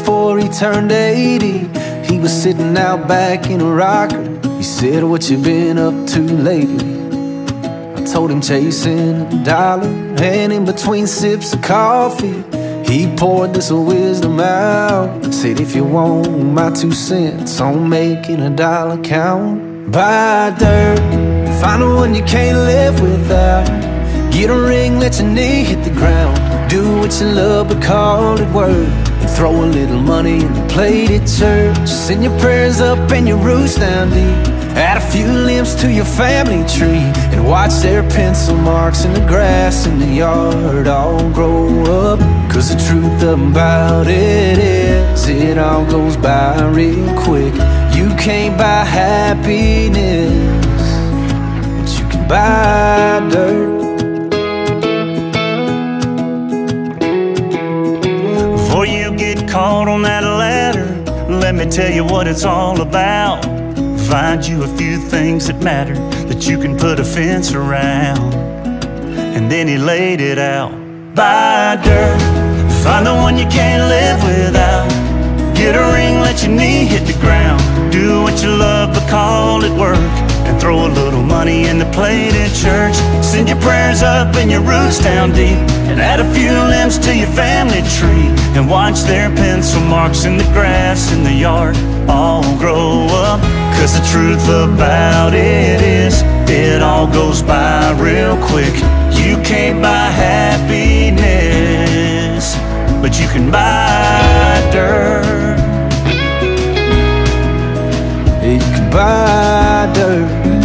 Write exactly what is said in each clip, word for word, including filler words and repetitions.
before he turned eighty. He was sitting out back in a rocker. He said, "What you been up to lately?" I told him chasing a dollar, and in between sips of coffee he poured this wisdom out. Said, "If you want my two cents on making a dollar count, buy dirt, find the one you can't live without. Get a ring, let your knee hit the ground. Do what you love but call it work. And throw a little money in the plate at church. Send your prayers up and your roots down deep. Add a few limbs to your family tree, and watch their pencil marks in the grass in the yard all grow up. Cause the truth about it is, it all goes by real quick. You can't buy happiness, but you can buy dirt." Before you get caught on that ladder, let me tell you what it's all about. Find you a few things that matter, that you can put a fence around. And then he laid it out. Buy dirt, find the one you can't live without. Get a ring, let your knee hit the ground. Do what you love but call it work. And throw a little money in the plate at church. Send your prayers up and your roots down deep. And add a few limbs to your family tree. And watch their pencil marks in the grass in the yard all grow up. Cause the truth about it is, it all goes by real quick. You can't buy happiness, but you can buy dirt. You can buy dirt.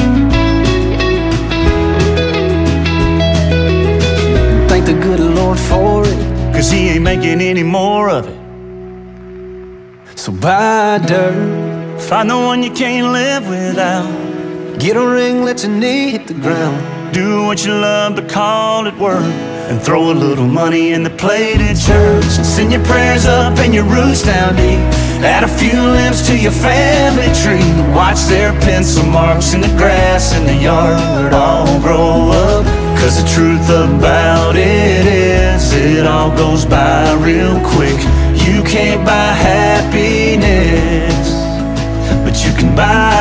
And thank the good Lord for it, cause he ain't making any more of it. So buy dirt, find the one you can't live without. get a ring, let your knee hit the ground. Do what you love but call it work. And throw a little money in the plate at church. Send your prayers up and your roots down deep. Add a few limbs to your family tree. Watch their pencil marks in the grass in the yard all grow up. Cause the truth about it is, it all goes by real quick. You can't buy happiness, but you can buy